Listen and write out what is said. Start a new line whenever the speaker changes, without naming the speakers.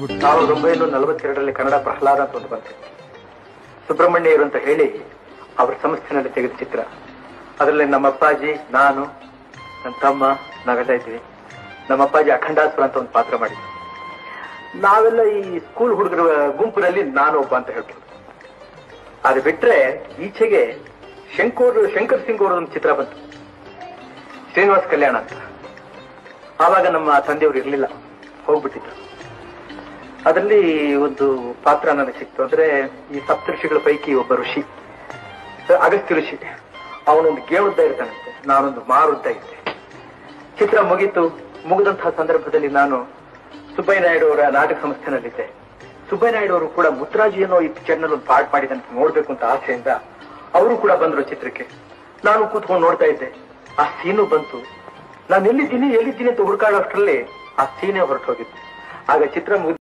1942 ಕನ್ನಡ ಪ್ರಹ್ಲಾದ ಅಂತ ಒಂದು ಬಂತು. ಸುಬ್ರಹ್ಮಣ್ಯರು ಅಂತ ಹೇಳಿ ಅವರ ಸಂಸ್ಥೆನಲ್ಲಿ ತೆಗೆದ ಚಿತ್ರ. ಅದರಲ್ಲಿ ನಮ್ಮ ಅಪ್ಪಾಜಿ, ನಾನು, ನನ್ನ ತಮ್ಮ ನಾವೆಲ್ಲ ಇದ್ವಿ. ನಮ್ಮ ಅಪ್ಪಾಜಿ ಅಖಂಡಾಸುರ ಅಂತ ಒಂದು ಪಾತ್ರ ಮಾಡಿದ್ವಿ. ನಾವೆಲ್ಲ ಈ ಸ್ಕೂಲ್ ಹುಡುಗರ ಗುಂಪಿನಲ್ಲಿ ನಾನು ಒಬ್ಬ ಅಂತ ಹೇಳ್ಬೋದು. ಅದು ಬಿಟ್ರೆ ಈಚೆಗೆ ಶಂಕರ್ ಸಿಂಗ್ ಅವರ ಒಂದು ಚಿತ್ರ ಬಂತು, ಶ್ರೀನಿವಾಸ್ ಕಲ್ಯಾಣ ಅಂತ. ಆವಾಗ ನಮ್ಮ ತಂದೆಯವರು ಇರಲಿಲ್ಲ, ಹೋಗ್ಬಿಟ್ಟಿದ್ರು. ಅದರಲ್ಲಿ ಒಂದು ಪಾತ್ರ ನನಗೆ ಸಿಕ್ತು. ಅಂದ್ರೆ ಈ ಸಪ್ತಋಷಿಗಳ ಪೈಕಿ ಒಬ್ಬ ಋಷಿ, ಅಗಸ್ತ್ಯ ಋಷಿ. ಅವನೊಂದು ಗೇಳುದ್ದ ಇರ್ತಾನಂತೆ, ನಾನೊಂದು ಮಾರುದ್ದ ಇದ್ದೆ. ಚಿತ್ರ ಮುಗಿದಂತಹ ಸಂದರ್ಭದಲ್ಲಿ ನಾನು ಸುಬ್ಬಯ್ಯ ನಾಯ್ಡು ಅವರ ನಾಟಕ ಸಂಸ್ಥೆನಲ್ಲಿದ್ದೆ. ಸುಬ್ಬಯ್ಯ ನಾಯ್ಡು ಅವರು ಕೂಡ ಮುತ್ತರಾಜು ಏನೋ ಈ ಪಿಕ್ಚರ್ ನಲ್ಲಿ ಒಂದು ಪಾರ್ಟ್ ಮಾಡಿದಂತ ನೋಡ್ಬೇಕು ಅಂತ ಆಸೆಯಿಂದ ಅವರು ಕೂಡ ಬಂದ್ರು ಚಿತ್ರಕ್ಕೆ. ನಾನು ಕೂತ್ಕೊಂಡು ನೋಡ್ತಾ ಇದ್ದೆ. ಆ ಸೀನು ಬಂತು. ನಾನು ಎಲ್ಲಿದ್ದೀನಿ ಅಂತ ಹುಡುಕಾಡೋಷ್ಟರಲ್ಲಿ ಆ ಸೀನೇ ಹೊರಟು ಹೋಗಿತ್ತು. ಆಗ ಚಿತ್ರ